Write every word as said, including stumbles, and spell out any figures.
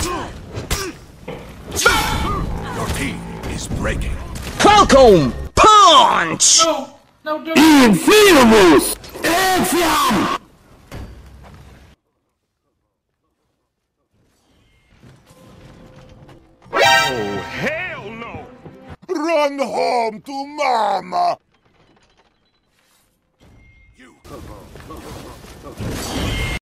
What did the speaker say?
Your team is breaking. Falcon Punch! No, no, do Infinimus! Exiam! Oh, hell no! Run home to mama! You.